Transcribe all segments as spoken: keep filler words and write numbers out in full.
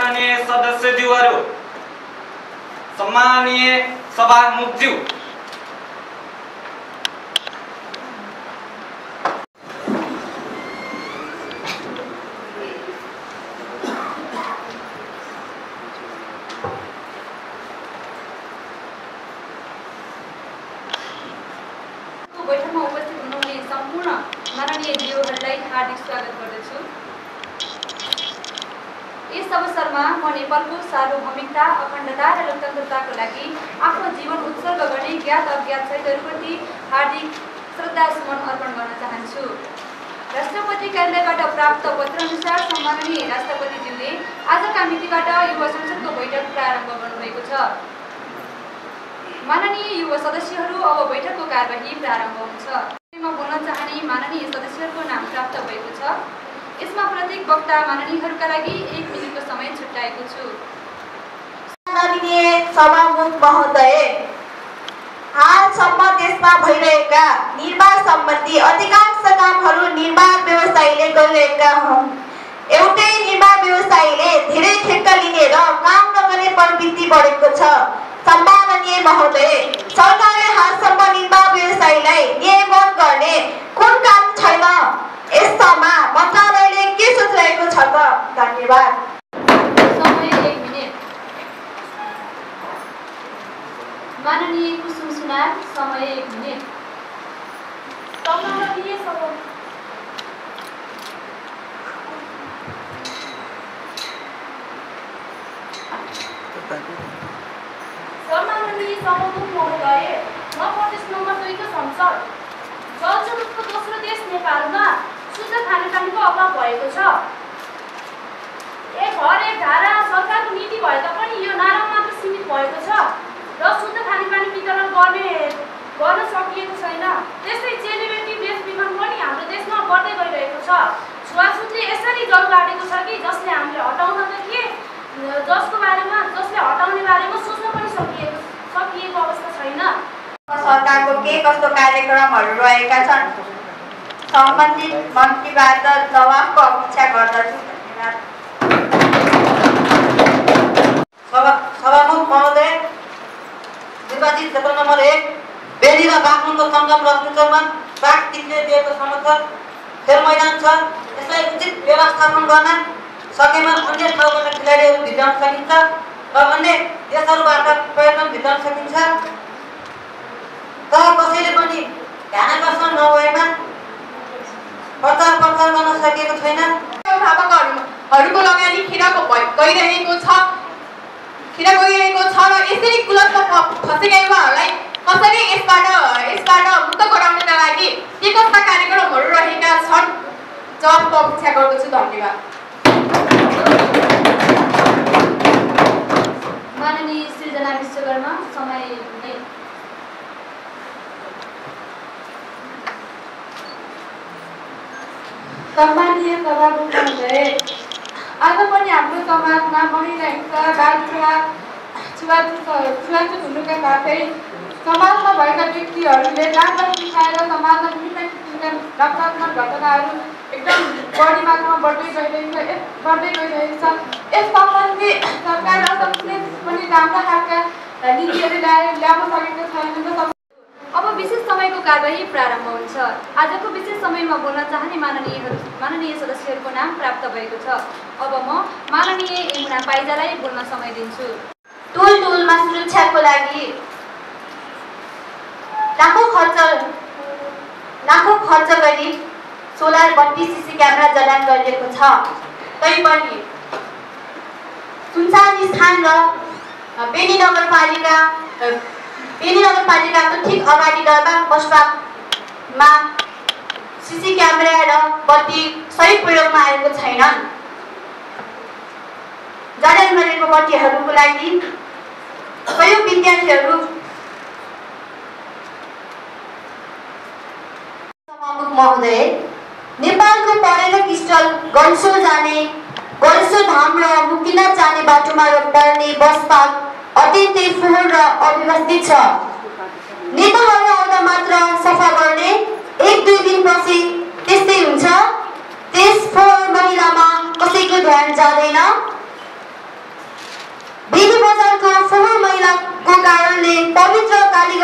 सम्माननीय सदस्यज्यूहरू, सम्माननीय सभामुखज्यू, बैठकमा उपस्थित हुनुहुने सम्पूर्ण माननीय ज्यूहरूलाई हार्दिक स्वागत गर्दछु। यस अवसरमा म नेपालको सार्वभौमिकता, अखण्डता र लोकतन्त्रताको लागि आफ्नो जीवन उत्सर्ग गर्ने ज्ञात अज्ञात शहीदहरूप्रति हार्दिक श्रद्धासुमन अर्पण गर्न चाहन्छु। राष्ट्रपति कार्यालयबाट प्राप्त पत्र अनुसार सम्माननीय राष्ट्रपतिज्यूले आजका मितिबाट युवा संसदको बैठक प्रारम्भ गर्नुभएको छ। माननीय युवा सदस्यहरू, अब बैठकको कार्यवाही प्रारम्भ हुन्छ। म बोल्न चाहने माननीय सदस्यहरूको नाम प्राप्त भएको छ। यसमा प्रत्येक वक्ता माननीयहरूका लागि एक मिनेटको समय छुट्याएको छु। माननीय सभामुख महोदय, हालसम्म देशमा भइरहेका निर्वाह सम्बन्धी अधिकांश कामहरू निर्वाह व्यवसायीले गरिरहेका हुन्। एउटै निर्वाह व्यवसायीले धेरै ठेक्का लिने र काम नगर्ने प्रवृत्ति बढेको छ। सम्माननीय महोदय, सरकारले हालसम्म निर्वाह व्यवसायीलाई नियमन गर्ने कुन काम छैन? यस्तामा मन्त्रालयले के सोचिरहेको छ त? धन्यवाद। समय एक मिनेट। माननीय कुसुम सुनार, समय एक मिनेट। सम्माननीय सभामुख सम्माननीय सभामुख महोदय, म प्रदेश नम्बर दुईको संसद। जलस्रोतको दोस्रो देश नेपालमा शुद्ध खानेपानीको अभाव भएको छ। एक घर एक धारा सरकारको नीति भए तापनि यो नारामा मात्र सीमित भएको छ र शुद्ध खानेपानी वितरण गर्ने गर्न सकिएको छैन। त्यस्तै चेलीबेटी देश विमान पनि हाम्रो देशमा बढ्दै गइरहेको छ। छुवाछुतले यसरी जल काटेको छ कि जसले हामीले हटाउन त के जसको बारेमा जसले हटाउने बारेमा सोच्न पनि सकिएको सकिएको अवस्था छैन। सरकारको के कस्तो कार्यक्रमहरू रहेका छन्? सम्बन्धित मन्त्रीबाट जवाफको अपेक्षा गर्दछु। धन्यवाद। सभामुख महोदय, निर्वाचित क्षेत्र नम्बर एक बेली र बागलुङको सङ्गम रत्नचौरमा बाघ टिक्ने दिएको समर्थन खेल मैदान छ। यसलाई उचित व्यवस्थापन गर्न सकेमा अन्य ठाउँबाट खेलाडीहरू भित्राउन सकिन्छ र अन्य देशहरूबाट पर्यटन भित्राउन सकिन्छ। तर कसैले पनि ध्यान आकर्षण नभएमा प्रचार प्रसार गर्न सकेको छैन। अभिभावकहरूको लगानी खिराको गइरहेको छ खिरा गइरहेको छ र यसरी कुलतमा फसेका युवाहरूलाई कसरी यसबाट यसबाट मुक्त गराउनका लागि के कस्ता कार्यक्रमहरू रहेका छन्? जवाफको अपेक्षा गर्दछु। धन्यवाद। माननीय सृजना विश्वकर्मा, समय एक मिनेट। सम्मानीय सभामुख महोदय, आज पनि हाम्रो समाजमा महिला हिंसा, बाल विवाह, छुवाछुत छुवाछुत हुनुका साथै समाजमा भएका व्यक्तिहरूले राम्रो सिकाएर समाजमा विभिन्न किसिमका नकारात्मक घटनाहरू एकदम बढी मात्रामा बढ्दै गइरहेको छ बढ्दै गइरहेको छ। यस सम्बन्धी सरकारले असंख्य पनि राम्रा खालका नीतिहरू ल्याएर ल्याउन सकेको छैन। अब विशेष समयको कार्यवाही प्रारम्भ हुन्छ। आजको विशेष समयमा बोल्न चाहने माननीयहरू माननीय सदस्यहरूको नाम प्राप्त भएको छ। अब म माननीय यमुना पाइजालाई बोल्न समय दिन्छु। टोल टोलमा सुरक्षाको लागि लाखौँ खर्च लाखौँ खर्च गरी सोलर बत्ती सिसी क्यामेरा जडान गरिएको छ। तैपनि सुनसान स्थान र बेनी नगरपालिका बेनी नगरपालिकाको ठिक अगाडि रहेका बसपामा सिसी क्यामेरा र बत्ती सही प्रयोगमा आएको छैनन्। जडान गरेको बत्तीहरूको लागि कयौँ विद्यार्थीहरू सभामुख महोदय, नेपालको पर्यटक स्थल गल्सो जाने गल्सो धाम र मुक्तिनाथ जाने बाटोमा पर्ने बस पार्क अत्यन्तै फोहोर र अव्यवस्थित छ। नेताहरू आउँदा मात्र सफा गर्ने, एक दुई दिनपछि त्यस्तै हुन्छ। त्यस फोहोर मैलामा कसैको ध्यान जाँदैन।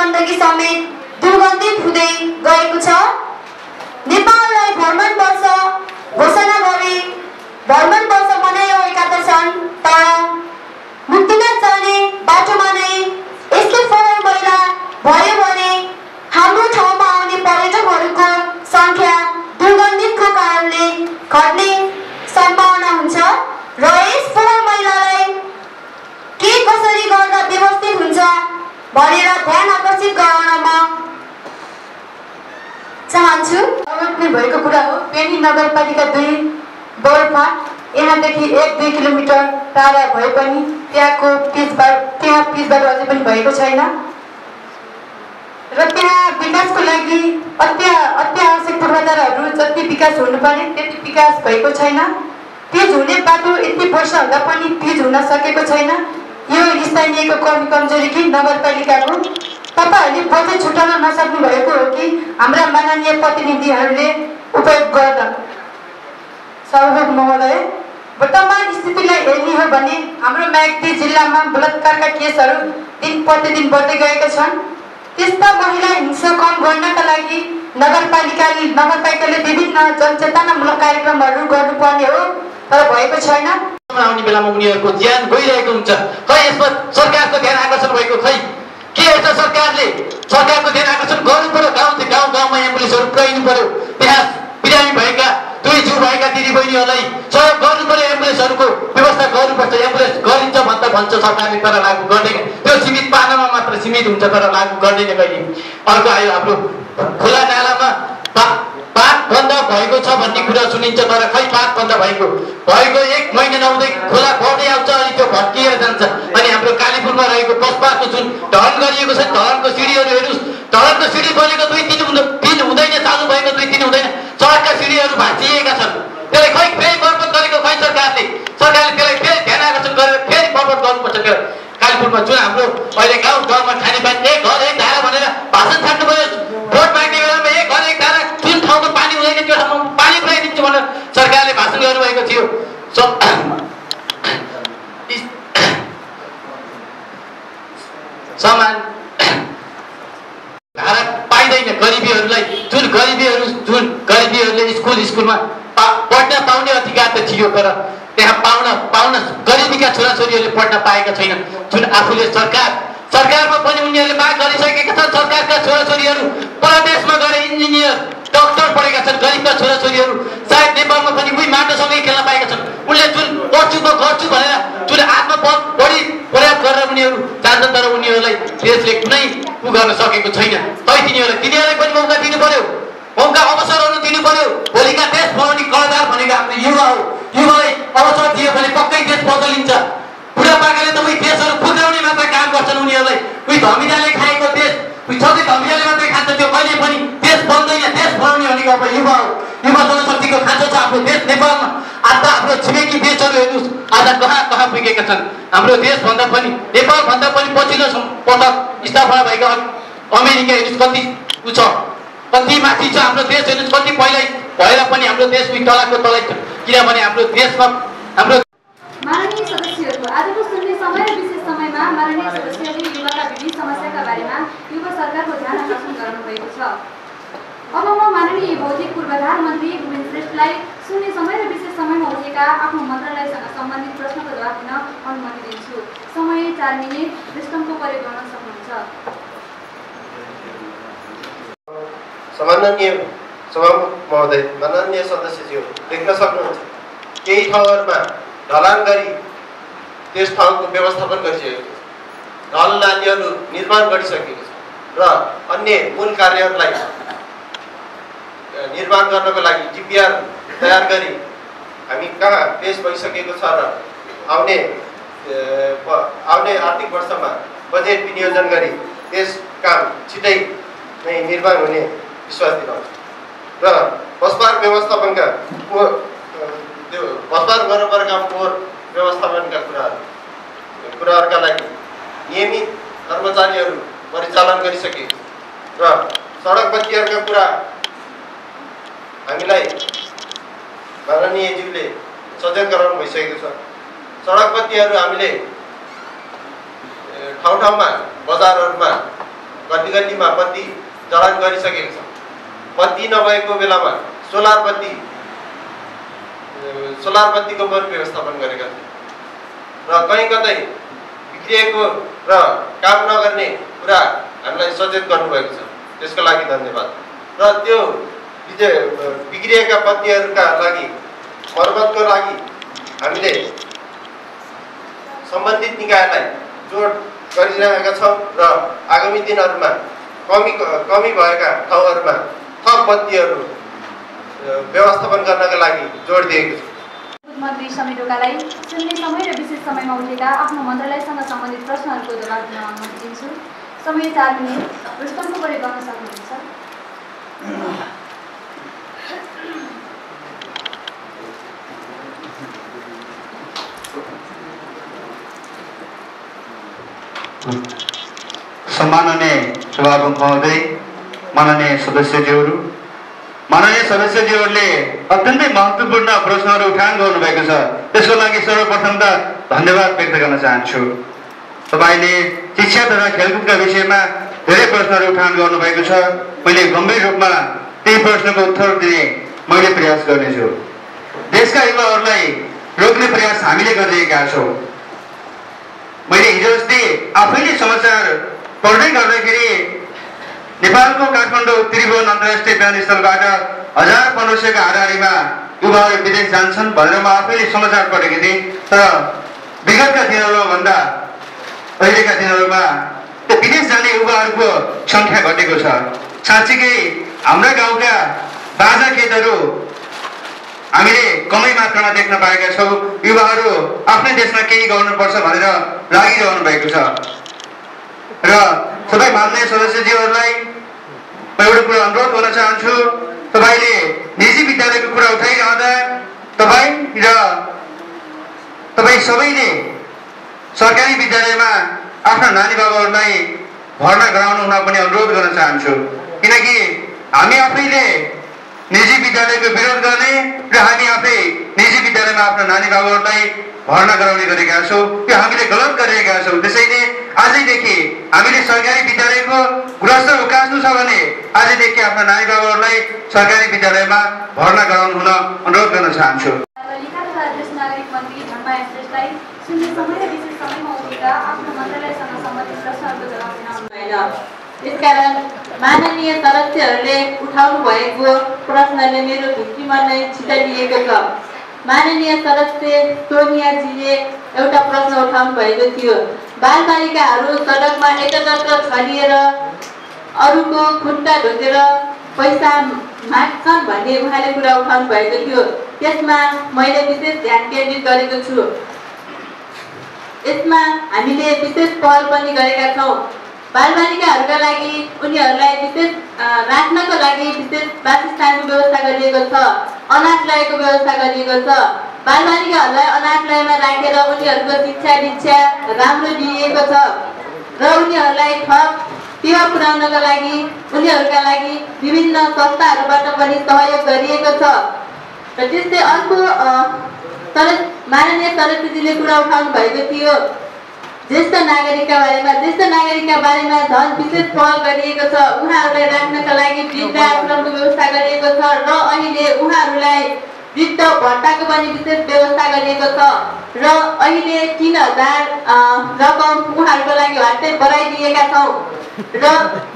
गण्डकी समेत दुर्गन्धित हुँदै गएको छ। नेपाललाई भ्रमण वर्ष घोषणा गरी भ्रमण वर्ष मनाइरहेका त छन्, तर मुक्तिनाथ जाने बाटोमा नै यस्तो फोहोर मैला भयो भने हाम्रो ठाउँमा आउने पर्यटकहरूको सङ्ख्या दुर्गन्धितको कारणले घट्ने सम्भावना हुन्छ र यस फोहोर मैलालाई के कसरी गर्दा व्यवस्थित हुन्छ भनेर ध्यान आकर्षित गराउन म चाहन्छु। अवैध भएको कुरा हो। पेनी नगरपालिका दुई बौरफाट यहाँदेखि एक दुई किलोमिटर टाढा भए पनि त्यहाँको पिचबाट त्यहाँ पिचबाट अझै पनि भएको छैन र त्यहाँ विकासको लागि अत्या अत्यावश्यक पूर्वाधारहरू जति विकास हुनुपर्ने त्यति विकास भएको छैन। पिच हुने बाटो यति वर्ष हुँदा पनि पिच हुन सकेको छैन। यो स्थानीयको कमी कमजोरी कि नगरपालिकाको? तपाईँहरूले बजेट छुटाउन नसक्नु भएको हो कि हाम्रा माननीय प्रतिनिधिहरूले उपयोग गर्दा? सभामुख महोदय, वर्तमान स्थितिलाई हेर्ने हो भने हाम्रो म्याग्दी जिल्लामा बलात्कारका केसहरू दिन प्रतिदिन बढ्दै गएका छन्। त्यस्ता महिला हिंसा कम गर्नका लागि नगरपालिकाले नगरपालिकाले विभिन्न जनचेतनामूलक कार्यक्रमहरू गर्नुपर्ने हो, तर भएको छैन। आउने बेलामा उनीहरूको ज्यान गइरहेको हुन्छ। खै यसमा सरकारको ध्यान आकर्षण भएको खै के एउटा सरकारले सरकारको ध्यान आकर्षण गर्नु पर्यो। गाउँ गाउँ गाउँमा एम्बुलेन्सहरू पुर्याइनु पर्यो। त्यहाँ बिरामी भएका दुई जिउ भएका दिदीबहिनीहरूलाई सहयोग गर्नु पर्यो। एम्बुलेन्सहरूको व्यवस्था गर्नुपर्छ। एम्बुलेन्स गरिन्छ भन्दा भन्छ सरकारले, तर लागू गर्दैन। त्यो सीमित पार्नमा मात्र सीमित हुन्छ, तर लागू गर्दैन कहिले। अर्को आयो हाम्रो खुला नालामा पात बन्द भएको छ भन्ने कुरा सुनिन्छ, तर खै पात बन्द भएको भएको एक महिना नहुँदै खोला बढ्दै आउँछ, अनि त्यो भत्किएर जान्छ। अनि हाम्रो कालीपुरमा रहेको पस्पाको जुन ढलन गरिएको छ, ढलनको सिँढीहरू हेर्नुहोस्। ढलनको सिँढी बनेको दुई तिन दिन हुँदैन, चालु भएको दुई दिन हुँदैन, सडकका सिँढीहरू भाँचिएका छन्। त्यसलाई खै फेरि मर्मत गरेको खै सरकारले सरकारले त्यसलाई फेरि ध्यान आकर्षण गरेर फेरि मर्मत गर्नुपर्छ। त्यो कालीपुरमा जुन हाम्रो अहिले गाउँ गाउँमा खानेपानी एक घर एक धारा भनेर भाषण छाड्नु पर्यो। भोट माग्ने बेलामा एक घर एक धारा जुन ठाउँमा पानी हुँदैन त्यो ठाउँमा पानी पुऱ्याइदिन्छु भनेर सरकारले भाषण गर्नुभएको थियो। समान धारा पाइँदैन गरिबीहरूलाई। जुन गरिबीहरू जुन गरिबीहरूले स्कुल स्कुलमा पढ्न पाउने अधिकार त थियो, तर त्यहाँ पाउन पाउन गरिबीका छोराछोरीहरूले पढ्न पाएका छैनन्। जुन आफूले सरकार सरकारमा पनि उनीहरूले माग गरिसकेका छन्। सरकारका छोराछोरीहरू परदेशमा गएर इन्जिनियर डक्टर पढेका छन्। गरिबका छोराछोरीहरू सायद नेपालमा पनि उही माटोसँगै खेल्न पाएका छन्। उनले जुन गर्छु म गर्छु भनेर जुन आत्मबल बढी प्रयास गरेर उनीहरू जान्छन्, तर उनीहरूलाई देशले कुनै उ गर्न सकेको छैन। तै तिनीहरूलाई तिनीहरूलाई पनि मौका दिनु पर्यो, मौका अवसरहरू दिनु पर्यो। भोलिका देश बनाउने कर्णधार भनेको आफ्नो युवा हो। युवालाई अवसर दियो भने पक्कै देश बदलिन्छ। बुढापाकाले त उही देशहरू फुकाउने मात्र काम गर्छन्। उनीहरूलाई उही धमिराले खाएको देश उही सधैँ धमिराले मात्रै खान्छ, त्यो कहिले पनि देश बन्दैन। देश बनाउने भनेको अब युवा हो। युवा जनशक्तिको खाँचो छ आफ्नो देश नेपालमा। आज त हाम्रो छिमेकी देशहरू हेर्नुहोस्, आज कहाँ कहाँ पुगेका छन्। हाम्रो देशभन्दा पनि नेपालभन्दा पनि पछिल्लो पटक स्थापना भएका अमेरिका हेर्नुहोस् कति उ छ, कति माथि छ हाम्रो देश हेर्नुहोस्। कति पहिला भएर पनि हाम्रो देश उही तलको तलै छ, किनभने हाम्रो देशमा हाम्रो माननीय सदस्यहरू, आजको सुन्ने समय र विशेष समयमा माननीय सदस्यहरूले युवाका विभिन्न समस्याका बारेमा युवा सरकारको ध्यान आकर्षण गराउनु भएको छ। अब म माननीय भौतिक पूर्वाधार मन्त्री भूपेन श्रेष्ठलाई सुन्ने समय र विशेष समयमा उठेका आफ्नो मन्त्रालयसँग सम्बन्धित प्रश्नको जवाफ दिन अनुमति दिन्छु। समय चार मिनट, सिस्टमको प्रयोग गर्न सक्नुहुन्छ। सम्माननीय सभामुख महोदय, माननीय सदस्यज्यू, देख्न सक्नुहुन्छ केही ठाउँहरूमा ढलान गरी त्यस ठाउँको व्यवस्थापन गरिसकेको छ। ढल नालीहरू निर्माण गरिसकेको छ र अन्य मूल कार्यहरूलाई निर्माण गर्नको लागि डिपिआर तयार गरी हामी कहाँ पेश भइसकेको छ र आउने आउने आर्थिक वर्षमा बजेट विनियोजन गरी त्यस काम छिटै नै निर्माण हुने विश्वास दिलाउँछ। र बसपार्क व्यवस्थापनका त्यो बसपार्क वरपरका फोहोर व्यवस्थापनका कुराहरू कुराहरूका लागि नियमित कर्मचारीहरू परिचालन गरिसके र सडक बत्तीहरूका कुरा हामीलाई माननीयज्यूले सचेत गराउनु भइसकेको छ। सडक बत्तीहरू हामीले ठाउँ ठाउँमा बजारहरूमा गर्ने गल्ली गल्लीमा बत्ती जडान गरिसकेको छ। बत्ती नभएको बेलामा सोलर बत्ती सोलर बत्तीको पनि व्यवस्थापन गरेका थिए र कहीँ कतै बिग्रिएको र काम नगर्ने कुरा हामीलाई सचेत गर्नुभएको छ। त्यसको लागि धन्यवाद। र त्यो बिग्रिएका बत्तीहरूका लागि मर्मतको लागि हामीले सम्बन्धित निकायलाई जोड गरिरहेका छौँ र आगामी दिनहरूमा कमी कमी भएका ठाउँहरूमा थप बत्तीहरू व्यवस्थापन गर्नका लागि जोड दिएको छु। मन्त्री समीर ढोकालाई शून्य समय र विशेष समयमा उठेका आफ्नो मन्त्रालयसँग सम्बन्धित प्रश्नहरूको जवाब दिन अनुमति दिन्छु। समय चार मिनट रुस्तमको प्रयोग गर्न सक्नुहुन्छ। सम्माननीय सभामुख महोदय, माननीय सदस्यज्यूहरू, माननीय सदस्यज्यूहरूले अत्यन्तै महत्त्वपूर्ण प्रश्नहरू उठान गर्नुभएको छ। त्यसको लागि सर्वप्रथम त धन्यवाद व्यक्त गर्न चाहन्छु। तपाईँले शिक्षा तथा खेलकुदका विषयमा धेरै प्रश्नहरू उठान गर्नुभएको छ। मैले गम्भीर रूपमा त्यही प्रश्नको उत्तर दिने मैले प्रयास गर्नेछु। देशका युवाहरूलाई रोक्ने प्रयास हामीले गरिरहेका छौँ। मैले हिजो अस्ति आफैले समाचार पढ्दै गर्दाखेरि नेपालको काठमाडौँ त्रिभुवन अन्तर्राष्ट्रिय विमानस्थलबाट हजार पन्ध्र सयको हाराहारीमा युवाहरू विदेश जान्छन् भनेर म आफैले समाचार पढेको थिएँ। तर विगतका दिनहरूमा भन्दा अहिलेका दिनहरूमा त्यो विदेश जाने युवाहरूको सङ्ख्या घटेको छ। साँच्चीकै हाम्रा गाउँका बाजा खेतहरू हामीले कमै मात्रामा देख्न पाएका छौँ। युवाहरू आफ्नै देशमा केही गर्नुपर्छ भनेर लागिरहनु भएको छ। र सबै मान्य सदस्यज्यूहरूलाई म एउटा कुरा अनुरोध गर्न चाहन्छु। तपाईँले निजी विद्यालयको कुरा उठाइरहँदा तपाईँ र तपाईँ सबैले सरकारी विद्यालयमा आफ्ना नानी बाबाहरूलाई भर्ना गराउनु हुन पनि अनुरोध गर्न चाहन्छु। किनकि हामी आफैले निजी विद्यालयको विरोध गर्ने र हामी आफै निजी विद्यालयमा आफ्ना नानी बाबाहरूलाई भर्ना गराउने गरेका छौँ। यो हामीले गलत गरिरहेका छौँ। त्यसैले आजैदेखि हामीले सरकारी विद्यालयको गुणस्तर उकास्नु छ भने आजैदेखि आफ्ना नानी बाबाहरूलाई सरकारी विद्यालयमा भर्ना गराउनु हुन अनुरोध गर्न चाहन्छु। त्यसकारण माननीय सदस्यहरूले उठाउनु भएको प्रश्नले मेरो भित्रीमा नै छिटाइएको छ। माननीय सदस्य सोनियाजीले एउटा प्रश्न उठाउनु भएको थियो। बालबालिकाहरू सडकमा एकत्र छरिएर अरूको खुट्टा ढोकेर पैसा माग्छन् भन्ने उहाँले कुरा उठाउनु भएको थियो। त्यसमा मैले विशेष ध्यान केन्द्रित गरेको छु। यसमा हामीले विशेष पहल पनि गरेका छौँ। बालबालिकाहरूका लागि उनीहरूलाई विशेष राख्नको लागि विशेष वासस्थानको व्यवस्था गरिएको छ। अनाथालयको व्यवस्था गरिएको छ। बालबालिकाहरूलाई अनाथालयमा राखेर उनीहरूको शिक्षा दीक्षा राम्रो दिइएको छ र उनीहरूलाई थप सेवा पुर्याउनका लागि उनीहरूका लागि विभिन्न संस्थाहरूबाट पनि सहयोग गरिएको छ। र त्यस्तै अर्को तर माननीय सदस्यजीले कुरा उठाउनु भएको थियो ज्येष्ठ नागरिकका बारेमा। ज्येष्ठ नागरिकका बारेमा झन् विशेष पहल गरिएको छ। उहाँहरूलाई राख्नका लागि वृद्ध आश्रमको व्यवस्था गरिएको छ र अहिले उहाँहरूलाई वृद्ध भत्ताको पनि विशेष व्यवस्था गरिएको छ र अहिले तीन हजार रकम उहाँहरूको लागि हस्ते बढाइदिएका छौँ। र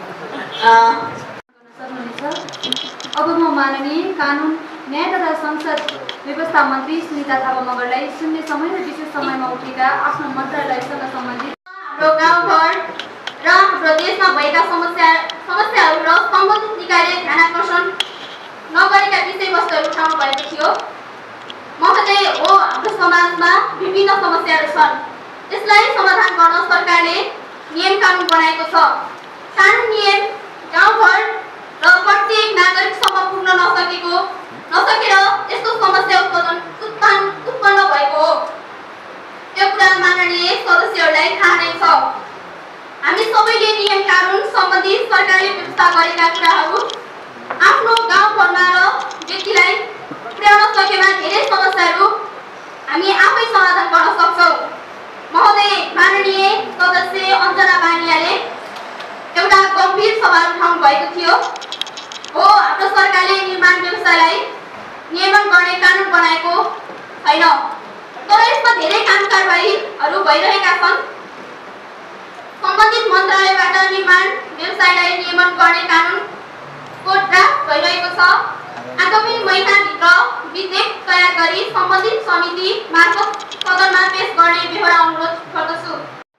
अब म माननीय कानुन न्याय तथा संसद व्यवस्था मन्त्री सुनिता थापा मगरलाई शून्य समय र विशेष समयमा उठेका आफ्नो मन्त्रालयसँग सम्बन्धित हाम्रो गाउँघर र हाम्रो देशमा भएका समस्या समस्याहरू र सम्बन्धित निकायले ध्यान आकर्षण नगरेका विषयवस्तुहरू उठाउनु भएको थियो। महोदय हो, हाम्रो समाजमा विभिन्न समस्याहरू छन्। यसलाई समाधान गर्न सरकारले नियम कानुन बनाएको छ। कानुन नियम गाउँघर र प्रत्येक नागरिकसम्म पुग्न नसकेको नसकेर यस्तो समस्या उत्पादन उत्पन्न उत्पन्न भएको हो। त्यो कुरा माननीय सदस्यहरूलाई थाहा नै छ। हामी सबैले नियम कानुन सम्बन्धी सरकारले व्यवस्था गरेका कुराहरू आफ्नो गाउँघरमा र व्यक्तिलाई पुर्याउन सकेमा धेरै समस्याहरू हामी आफै समाधान गर्न सक्छौँ। महोदय माननीय सदस्य अञ्जना बानियाले एउटा गम्भीर सवाल उठाउनु भएको थियो। हो, हाम्रो सरकारले निर्माण व्यवसायलाई नियमन गर्ने कानुन बनाएको छैन, तर यसमा धेरै काम कारबाहीहरू भइरहेका छन्। सम्बन्धित मन्त्रालयबाट निर्माण व्यवसायलाई नियमन गर्ने कानुनको ड्राफ्ट भइरहेको छ। आगामी महिनाभित्र विधेयक तयार गरी सम्बन्धित समिति मार्फत सदनमा पेश गर्ने बेहोरा अनुरोध गर्दछु।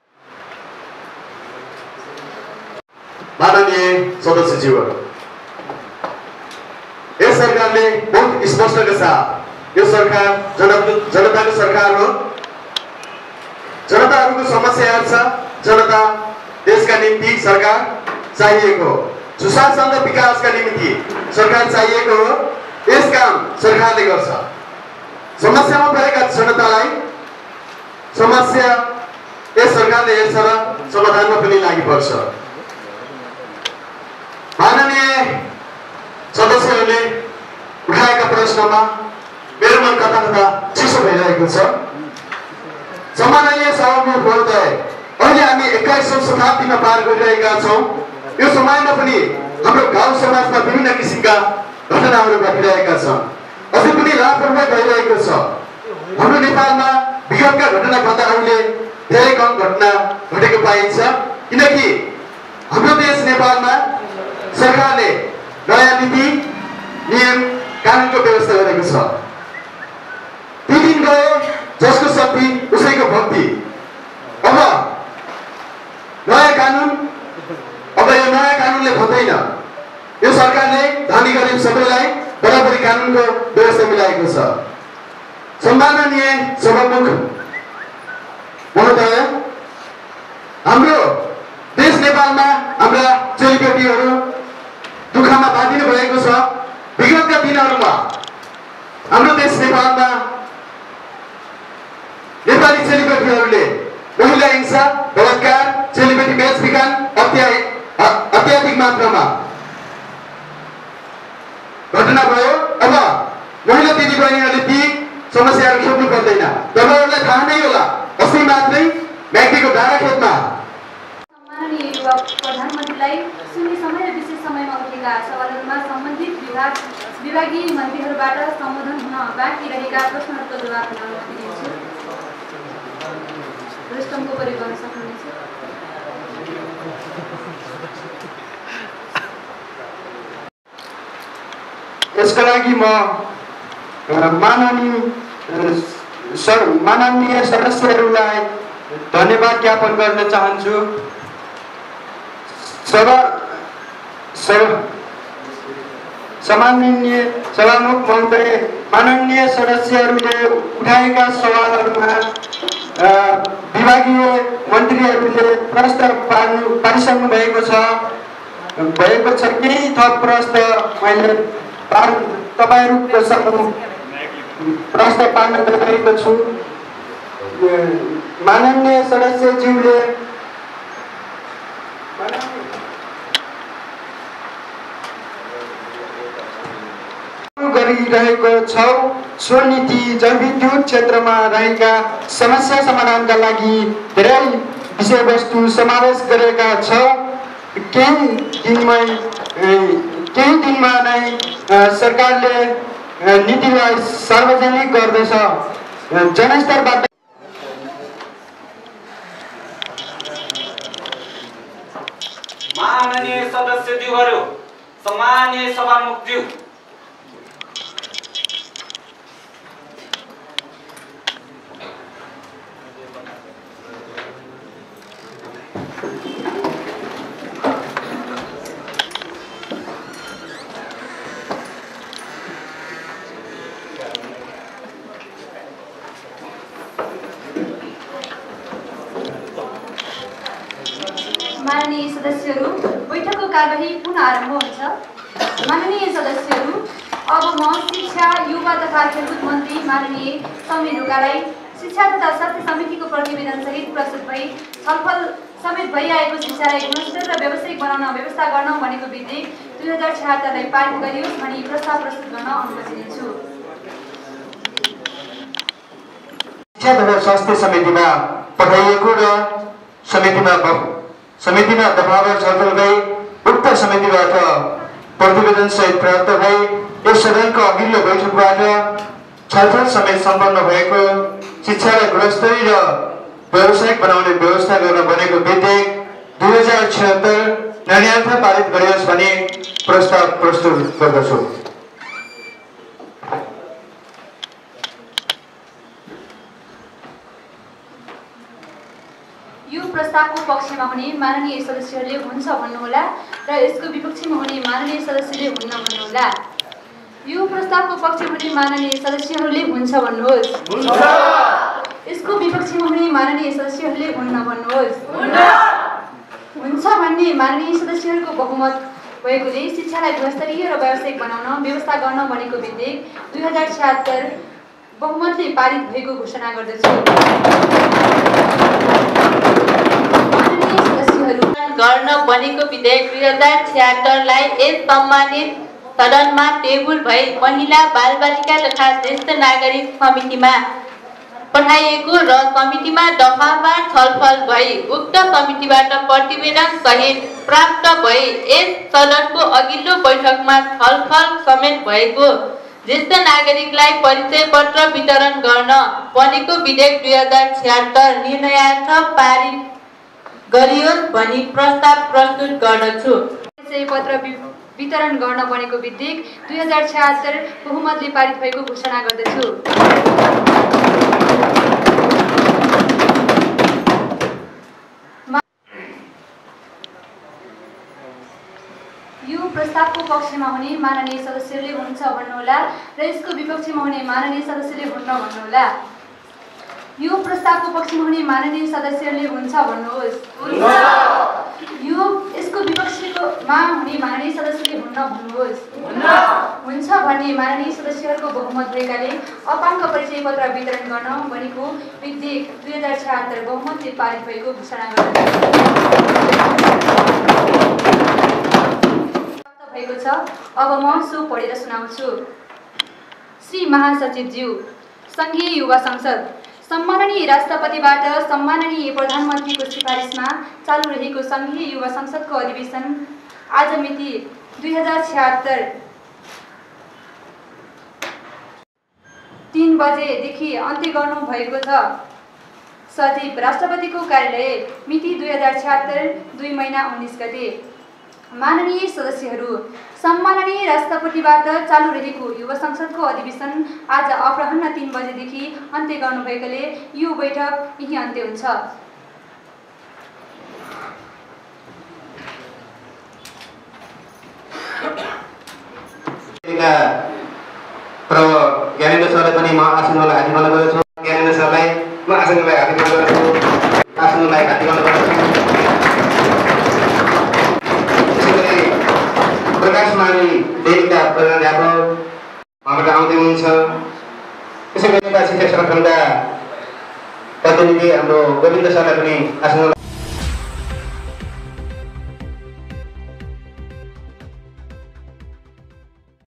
माननीय सदस्यज्यूहरू, यस सरकारले बहुत स्पष्टका साथ यो सरकार जनता जनताको सरकार हो। जनताहरूको समस्याहरू छ, जनता देशका निम्ति सरकार चाहिएको हो। सुशासन र विकासका निम्ति सरकार चाहिएको हो। यस काम सरकारले गर्छ। समस्यामा परेका जनतालाई समस्या यस सरकारले हेर्छ र समाधानमा पनि लागि पर्छ। माननीय सदस्यहरूले उठाएका प्रश्नमा मेरो मन कता कता चिसो भइरहेको छ। सम्माननीय सभामुख महोदय, अहिले हामी एक्काइसौँ शताब्दीमा पार गरिरहेका छौँ। यो समयमा पनि हाम्रो गाउँ समाजमा विभिन्न किसिमका घटनाहरू घटिरहेका छन्। अझै पनि लापरवाही भइरहेको छ। हाम्रो नेपालमा विगतका घटनाभन्दा अहिले धेरै कम घटना घटेको पाइन्छ, किनकि हाम्रो देश नेपालमा सरकारले नयाँ नीति नियम कानुनको व्यवस्था गरेको छ। ती दिन गयो जसको शक्ति उसैको भक्ति। अब नयाँ कानुन अब यो नयाँ कानुनले भन्दैन, यो सरकारले धनी गरिब सबैलाई बराबरी कानुनको व्यवस्था मिलाएको छ। सम्माननीय सभामुख महोदय, हाम्रो देश नेपालमा हाम्रा चेलीबेटीहरू दुःखमा बाँधिनु भएको छ। विगतका दिनहरूमा हाम्रो देश नेपालमा नेपाली चेलीबेटीहरूले महिला हिंसा, बलात्कार, चेलीबेटी बेचबिखन अत्याधिक मात्रामा घटना भयो। अब महिला दिदीबहिनीहरूले ती समस्याहरू खेप्नु पर्दैन। तपाईँहरूलाई थाहा नै होला, अस्ति मात्रै म्याग्दीको डाँडाखेतमा सम्माननीय युवा प्रधानमन्त्रीलाई शून्य समय र विशेष समयमा उठेका सवालहरूमा सम्बन्धित विभाग विभागीय मन्त्रीहरूबाट सम्बोधन हुन बाँकी रहेका प्रश्नहरूको जवाब दिन अनुमति दिन्छु। रेस्टमको प्रयोग गर्न सक्नुहुनेछ। यसका लागि म माननीय सर माननीय सदस्यहरूलाई धन्यवाद ज्ञापन गर्न चाहन्छु। सभा सम्माननीय सभामुख महोदय, माननीय सदस्यहरूले उठाएका सवालहरूमा विभागीय मन्त्रीहरूले प्रश्न पार्नु पारिसक्नु भएको छ भएको छ केही थप प्रश्न मैले पार तपाईँहरूको सम्मुख प्रश्न पार्न गइरहेको छु। माननीय सदस्यज्यूले गरिरहेको छौँ सो नीति जलविद्युत क्षेत्रमा रहेका समस्या समाधानका लागि धेरै विषयवस्तु समावेश गरेका छ। केही दिनमै केही दिनमा नै सरकारले नीतिलाई सार्वजनिक गर्दछ। जनस्तरबाट माननीय सदस्यज्यूहरू, सम्माननीय सभामुखज्यू, माननीय सदस्यहरू, बैठकको कारबाही पुनः आरम्भ हुन्छ। माननीय सदस्यहरू, अब म शिक्षा, युवा तथा खेलकुद मन्त्री माननीय समीर ढुकालाई शिक्षा तथा स्वास्थ्य समितिको प्रतिवेदन सहित प्रस्तुत भई छलफल समेत भइआएको शिक्षालाई गुणस्तर र व्यावसायिक बनाउन व्यवस्था गर्न भनेको विधेयक दुई हजार छयहत्तरलाई पारित गरियोस् भनी प्रस्ताव प्रस्तुत गर्न अनुमति दिन्छु। शिक्षा तथा स्वास्थ्य समितिमा पठाइएको र समितिमा समितिमा दफावार छलफल गई उक्त समितिबाट प्रतिवेदन सहित प्राप्त भई यस सदनको अघिल्लो बैठकबाट छलफल समेत सम्पन्न भएको शिक्षालाई गुणस्तरीय र व्यावसायिक बनाउने व्यवस्था गर्न बनेको विधेयक दुई हजार छिहत्तर निर्णयार्थ पारित गरियोस् भनी प्रस्ताव प्रस्तुत गर्दछु। यो प्रस्तावको पक्षमा हुने माननीय सदस्यहरूले हुन्छ भन्नुहोला र यसको विपक्षमा हुने माननीय सदस्यले हुन्न भन्नुहोला। यो प्रस्तावको पक्षमा हुने माननीय सदस्यहरूले हुन्छ भन्नुहोस्। यसको विपक्षमा हुने माननीय सदस्यहरूले हुन्न भन्नुहोस्। हुन्छ भन्ने माननीय सदस्यहरूको बहुमत भएकोले शिक्षालाई गुणस्तरीय र व्यावसायिक बनाउन व्यवस्था गर्न बनेको विधेयक दुई हजार छयत्तर बहुमतले पारित भएको घोषणा गर्दछु। माननीय सदस्यहरू गर्न बनेको विधेयक दुई हजार छयत्तरलाई यस सम्मानित सदनमा टेबुल भई महिला बालबालिका तथा ज्येष्ठ नागरिक समितिमा पठाइएको र समितिमा दफावार छलफल भई उक्त समितिबाट प्रतिवेदन सहित प्राप्त भई यस सदनको अघिल्लो बैठकमा छलफल समेत भएको ज्येष्ठ नागरिकलाई परिचय पत्र वितरण गर्न बनेको विधेयक दुई हजार छयत्तर निर्णयार्थ पारित गरियोस् भनी प्रस्ताव प्रस्तुत गर्दछु। परिचय पत्र वितरण गर्न बनेको विधेयक दुई हजार छयत्तर बहुमतले पारित भएको घोषणा गर्दछु। यो प्रस्तावको पक्षमा हुने माननीय सदस्यले हुन्छ भन्नुहोला र यसको विपक्षमा हुने माननीय सदस्यले हुन्न भन्नुहोला। यो प्रस्तावको पक्षमा हुने माननीय सदस्यले हुन्छ भन्नुहोस्। यो यसको विपक्षमा हुने माननीय सदस्यले हुन्न भन्नुहोस्। हुन्छ भन्ने माननीय सदस्यहरूको बहुमत भएकाले अपाङ्ग परिचय पत्र वितरण गर्न बनेको विधेयक दुई हजार छयत्तर बहुमतले पारित भएको घोषणा भएको छ। अब म सो पढेर सुनाउँछु। श्री महासचिवज्यू, सङ्घीय युवा संसद सम्माननीय राष्ट्रपतिबाट सम्माननीय प्रधानमन्त्रीको सिफारिसमा चालु रहेको सङ्घीय युवा संसदको अधिवेशन आज मिति दुई हजार छयत्तर तीन बजेदेखि अन्त्य गर्नु भएको छ। सचिव राष्ट्रपतिको कार्यालय मिति दुई हजार छयत्तर दुई महिना उन्नाइस गते। माननीय सदस्यहरू, सम्माननीय राष्ट्रपतिबाट चालु रहेको युवा संसदको अधिवेशन आज अपराह्न तीन बजेदेखि अन्त्य गर्नुभएकाले यो बैठक यही अन्त्य हुन्छ। ज्ञानेन्द्र सरलाई पनि म आसनलाई हाती गर्न गएको छु। ज्ञानेन्द्र सरलाई म आसनलाई हाती गर्न गएको छु। आसनलाई हाती गर्न गएको छु। प्रकाशमानी देवीका प्रधानाध्यापक उहाँबाट आउँदै हुनुहुन्छ। त्यसै गरी शिक्षा संगठनका प्रतिनिधि हाम्रो गोविन्द सरलाई पनि आसन